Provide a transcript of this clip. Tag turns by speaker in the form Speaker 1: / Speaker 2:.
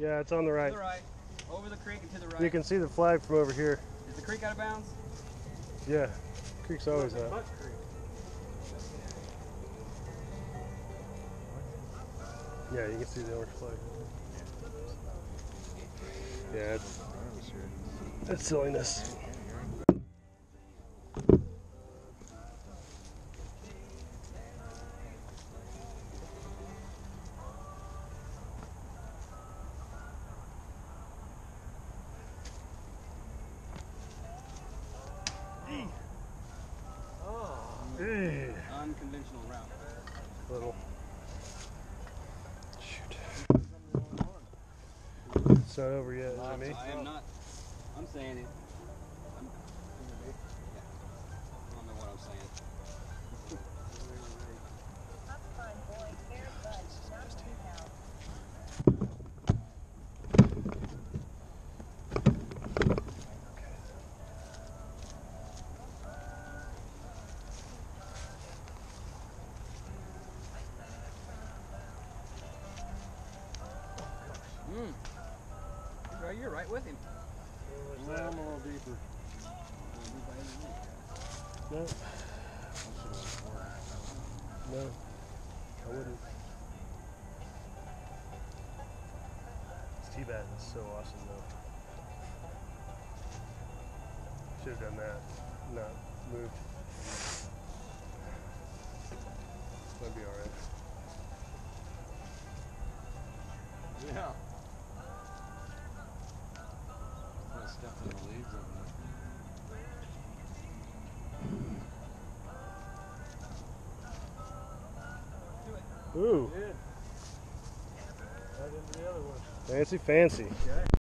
Speaker 1: Yeah, it's on the right.
Speaker 2: To the right. Over the creek and to the right.
Speaker 1: You can see the flag from over here.
Speaker 2: Is the creek out of bounds?
Speaker 1: Yeah, creek's always out. Yeah, you can see the orange flag. Yeah, it's silliness.
Speaker 2: Unconventional route.
Speaker 1: Little. Shoot. It's not over yet, is it me?
Speaker 2: I am not. I'm saying it. Yeah. I don't know what I'm saying.
Speaker 3: That's fine, boy. Fair bud. Not me now.
Speaker 2: You're right with him.
Speaker 4: I'm a little deeper.
Speaker 1: No. No, I wouldn't. This T-bat is so awesome though. Should have done that, not moved. Might be alright.
Speaker 4: Yeah. I stepped in the leaves over there.
Speaker 1: Ooh.
Speaker 4: Did. Right into the other one.
Speaker 1: Fancy, fancy.
Speaker 4: Okay.